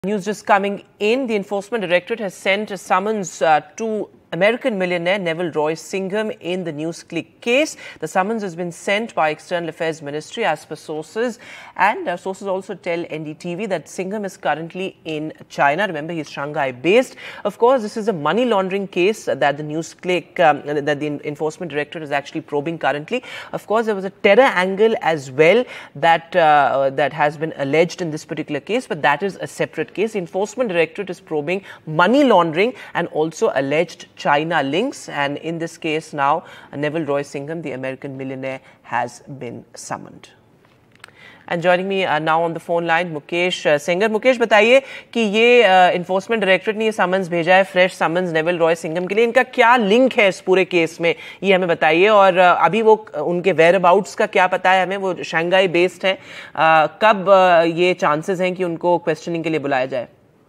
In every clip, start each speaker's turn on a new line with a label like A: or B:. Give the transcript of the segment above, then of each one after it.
A: News just coming in. The Enforcement Directorate has sent a summons to American millionaire Neville Roy Singham in the NewsClick case. The summons has been sent by External Affairs Ministry as per sources, and sources also tell NDTV that Singham is currently in China. Remember, he's Shanghai based. Of course, this is a money laundering case that the NewsClick, that the Enforcement Directorate is actually probing currently. Of course, there was a terror angle as well that that has been alleged in this particular case, but that is a separate case. The Enforcement Directorate is probing money laundering and also alleged China links, and in this case now Neville Roy Singham, the American millionaire, has been summoned. And joining me now on the phone line Mukesh Sengar. Mukesh, बताइए कि ये Enforcement Directorate ने ये summons भेजा है, fresh summons Neville Roy Singham के लिए, इनका क्या लिंक है इस पूरे केस में, ये हमें बताइए। और अभी वो उनके वेयर अबाउट्स का क्या पता है हमें, वो शंघाई बेस्ड हैं, कब ये चांसेस हैं कि उनको क्वेश्चनिंग के लिए बुलाया जाए?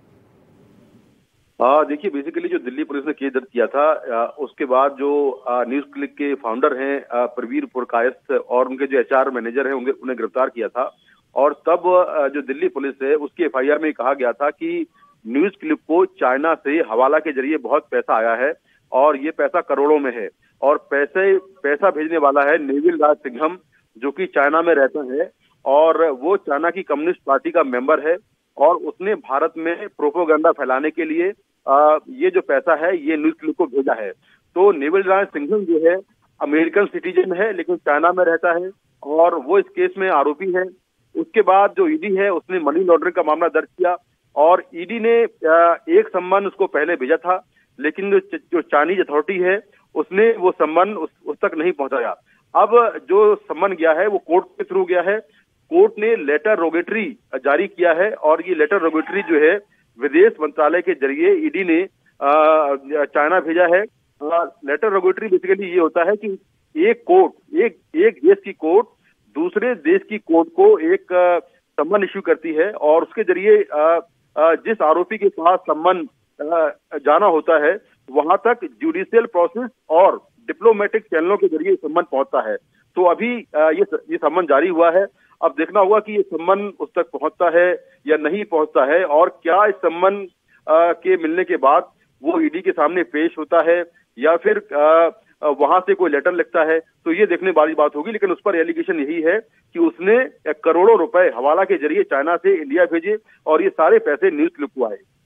B: देखिए, बेसिकली जो दिल्ली पुलिस ने केस दर्ज किया था, उसके बाद जो न्यूज क्लिक के फाउंडर हैं प्रवीर पुरकायस्थ और उनके जो एचआर मैनेजर हैं उन्हें गिरफ्तार किया था। और तब जो दिल्ली पुलिस है उसकी एफआईआर में कहा गया था कि न्यूज क्लिक को चाइना से हवाला के जरिए बहुत पैसा आया है और ये पैसा करोड़ों में है, और पैसा भेजने वाला है नेविल राज सिंघम, जो कि चाइना में रहता है और वो चाइना की कम्युनिस्ट पार्टी का मेंबर है, और उसने भारत में प्रोपोगंडा फैलाने के लिए ये जो पैसा है ये न्यूज क्लिक को भेजा है। तो नेविल राज सिंघम जो है अमेरिकन सिटीजन है लेकिन चाइना में रहता है और वो इस केस में आरोपी है। उसके बाद जो ईडी है उसने मनी लॉन्ड्रिंग का मामला दर्ज किया और ईडी ने एक सम्मन उसको पहले भेजा था, लेकिन जो चाइनीज अथॉरिटी है उसने वो सम्मन उस तक नहीं पहुंचाया। अब जो सम्मन गया है वो कोर्ट के थ्रू गया है। कोर्ट ने लेटर रोगेटरी जारी किया है और ये लेटर रोगेटरी जो है विदेश मंत्रालय के जरिए ईडी ने चाइना भेजा है। लेटर रोगेटरी बेसिकली ये होता है कि एक देश की कोर्ट दूसरे देश की कोर्ट को एक सम्मन इश्यू करती है और उसके जरिए जिस आरोपी के पास सम्मन जाना होता है वहां तक जुडिशियल प्रोसेस और डिप्लोमेटिक चैनलों के जरिए सम्मन पहुंचता है। तो अभी ये सम्मन जारी हुआ है। अब देखना होगा कि ये सम्मन उस तक पहुंचता है या नहीं पहुंचता है, और क्या इस सम्मन के मिलने के बाद वो ईडी के सामने पेश होता है या फिर वहां से कोई लेटर लिखता है, तो ये देखने वाली बात होगी। लेकिन उस पर एलिगेशन यही है कि उसने करोड़ों रुपए हवाला के जरिए चाइना से इंडिया भेजे और ये सारे पैसे न्यूज क्लिक को आए।